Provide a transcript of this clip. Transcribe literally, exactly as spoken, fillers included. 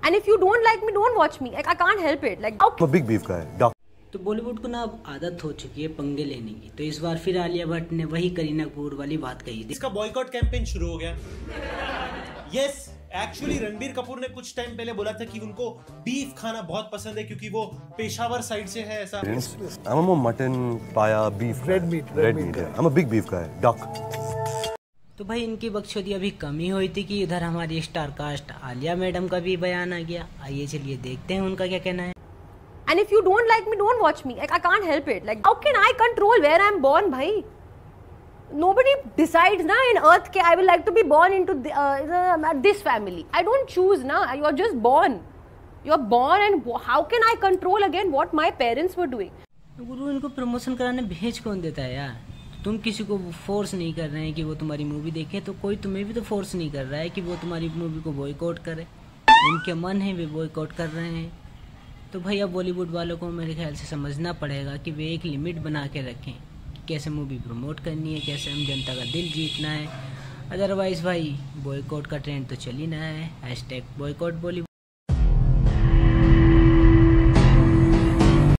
And if you don't like me, don't watch me. Like, I can't help it. Like, I'm a big beef guy. Doc. तो बॉलीवुड को ना अब आदत हो चुकी है पंगे लेने की, तो इस बार फिर आलिया भट्ट ने वही करीना कपूर वाली बात कही थी। इसका बॉयकॉट कैंपेन शुरू हो गया। यस, एक्चुअली रणबीर कपूर ने कुछ टाइम पहले बोला था कि उनको बीफ खाना बहुत पसंद है क्योंकि वो पेशावर साइड से है ऐसा। I'm a more mutton, paya, beef. Red meat. Red meat. Yeah. I'm a big beef guy. Doc. तो भाई इनकी बकचोदी अभी कम ही हुई थी कि इधर हमारी स्टार कास्ट आलिया मैडम का भी बयान आ गया। आइए चलिए देखते हैं उनका क्या कहना है। and if you don't like me, don't watch me. Like, I can't help it. Like, how can I control where I'm born, bhai? Nobody decides, na, in earth ke I will like to be born into the, uh, this family. I don't choose, na. You're just born. You're born, and how can I control again what my parents were doing? गुरु इनको promotion कराने भेज कौन देता है यार? तुम किसी को फोर्स नहीं कर रहे हैं कि वो तुम्हारी मूवी देखे, तो कोई तुम्हें भी तो फोर्स नहीं कर रहा है कि वो तुम्हारी मूवी को बॉयकॉट करे। उनके मन है वे बॉयकॉट कर रहे हैं। तो भाई अब बॉलीवुड वालों को मेरे ख्याल से समझना पड़ेगा कि वे एक लिमिट बना के रखें, कैसे मूवी प्रमोट करनी है, कैसे हम जनता का दिल जीतना है। अदरवाइज भाई बॉयकॉट का ट्रेंड तो चल ही ना है। Hashtag boycott Bollywood.